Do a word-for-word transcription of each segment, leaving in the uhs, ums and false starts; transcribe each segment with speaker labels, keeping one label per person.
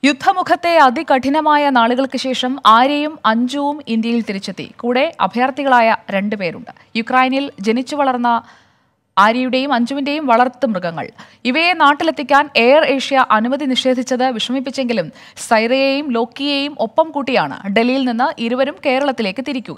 Speaker 1: യുദ്ധമുഖത്തെ അതികഠിനമായ നാളുകൾക്ക് ശേഷം ആര്യയും അഞ്ജുവും ഇന്ത്യയിൽ തിരിച്ചെത്തി. കൂടെ അഭയാർത്ഥികളായ രണ്ടുപേരുണ്ട്. യുക്രൈനിൽ ജനിച്ചു വളർന്ന ആര്യയുടെയും അഞ്ജുവിന്റെയും വളർത്തു മൃഗങ്ങൾ. ഇവയെ നാട്ടിലെത്തിക്കാൻ എയർ ഏഷ്യ അനുമതി നിഷേധിച്ചത് വിഷമിപ്പിച്ചെങ്കിലും സൈറയെയും ലോക്കിയെയും ഒപ്പം കൂട്ടിയാണ് ഡൽഹിയിൽ നിന്ന് ഇരുവരും കേരളത്തിലേക്ക് തിരിക്കുക.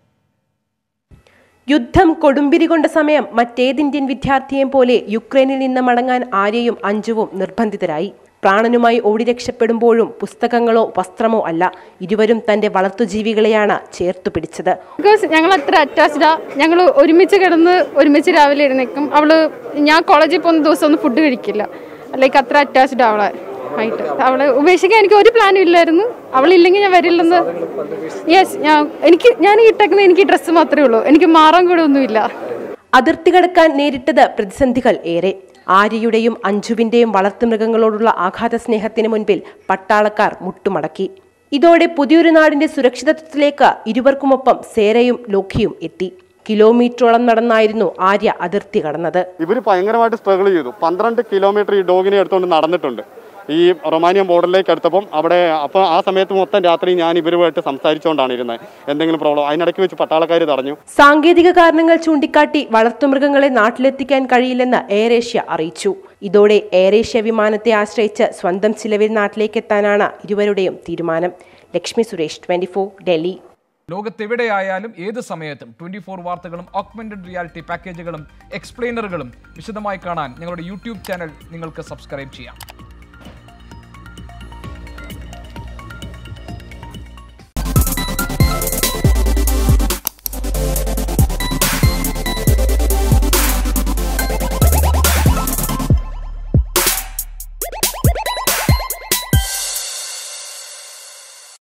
Speaker 2: യുദ്ധം കൊടുമ്പിരി കൊണ്ട സമയം മറ്റേത് ഇന്ത്യൻ വിദ്യാർത്ഥിയെയും പോലെ യുക്രൈനിൽ നിന്ന് മടങ്ങാൻ ആര്യയും അഞ്ജുവും നിർബന്ധിതരായി. പ്രാണനുമായി ഓടി രക്ഷപ്പെടുമ്പോഴും പുസ്തകങ്ങളോ വസ്ത്രമോ അല്ല, ഇരുവരും തന്റെ വളർത്തുജീവികളെയാണ് ചേർത്തു പിടിച്ചത്.
Speaker 3: ഞങ്ങൾ അത്ര അറ്റാച്ച്ഡാ. ഞങ്ങൾ ഒരുമിച്ച് കിടന്ന് ഒരുമിച്ച് രാവിലെ എഴുന്നേക്കും. അവള് ഞാൻ കോളേജിൽ പോകുന്ന ദിവസം ഒന്നും ഫുഡ് കഴിക്കില്ല. ലൈക്ക് അത്ര അറ്റാച്ച്ഡ് അവളെ ആയിട്ട്. അവളെ ഉപേക്ഷിക്കാൻ എനിക്ക് ഒരു പ്ലാനും ഇല്ലായിരുന്നു. അവളില്ലെങ്കിൽ ഞാൻ വരില്ലെന്ന്. യെസ്, ഞാൻ എനിക്ക് ഞാൻ ഇട്ടേക്കുന്നത് എനിക്ക് ഡ്രസ്സ് മാത്രമേ ഉള്ളൂ. എനിക്ക് മാറാൻ കൂടെ ഒന്നുമില്ല.
Speaker 2: അതിർത്തി കടക്കാൻ നേരിട്ടത് പ്രതിസന്ധികൾ ഏറെ. ആര്യയുടെയും അഞ്ജുവിന്റെയും വളർത്തുമൃഗങ്ങളോടുള്ള ആഘാത സ്നേഹത്തിന് മുൻപിൽ പട്ടാളക്കാർ മുട്ടുമടക്കി. ഇതോടെ പുതിയൊരു നാടിന്റെ സുരക്ഷിതത്വത്തിലേക്ക് ഇരുവർക്കുമൊപ്പം സേരയും ലോക്കിയും എത്തി. കിലോമീറ്ററോളം നടന്നായിരുന്നു ആര്യ അതിർത്തി കടന്നത്.
Speaker 4: ഇവർ ഭയങ്കരമായിട്ട് സ്ട്രഗിൾ ചെയ്തു. പന്ത്രണ്ട് കിലോമീറ്റർ ഈ ഡോഗിനെ എടുത്തുകൊണ്ട് നടന്നിട്ടുണ്ട്. ഈ റൊമാനിയൻ ബോർഡറിലേക്ക് അടുത്തപ്പം അവിടെ അപ്പോൾ ആ സമയത്ത് മൊത്തം രാത്രി ഞാൻ ഇവരുമായിട്ട് സംസാരിച്ചുകൊണ്ടാണ് ഇരുന്നത്. എന്തെങ്കിലും പ്രോബ്ലം അതിനിടയ്ക്ക് വെച്ച് പട്ടാളക്കാർ തടഞ്ഞു.
Speaker 2: സാങ്കേതിക കാരണങ്ങൾ ചൂണ്ടിക്കാട്ടി വളർത്തുമൃഗങ്ങളെ നാട്ടിലെത്തിക്കാൻ കഴിയില്ലെന്ന് എയർ ഏഷ്യ അറിയിച്ചു. ഇതോടെ എയർ ഏഷ്യ വിമാനത്തെ ആശ്രയിച്ച് സ്വന്തം ചിലവിൽ നാട്ടിലേക്ക് എത്താനാണ് ഇരുവരുടെയും തീരുമാനം. Lakshmi Suresh, twenty four, Delhi.
Speaker 5: ലോകത്തെവിടെയായാലും ഏത് സമയത്തും ട്വന്റി ഫോർ വാർത്തകളും ഓഗ്മെന്റഡ് റിയാലിറ്റി പാക്കേജുകളും എക്സ്പ്ലെയിനറുകളും വിശദമായി കാണാൻ ഞങ്ങളുടെ യൂട്യൂബ് ചാനൽ നിങ്ങൾക്ക് സബ്സ്ക്രൈബ് ചെയ്യാം.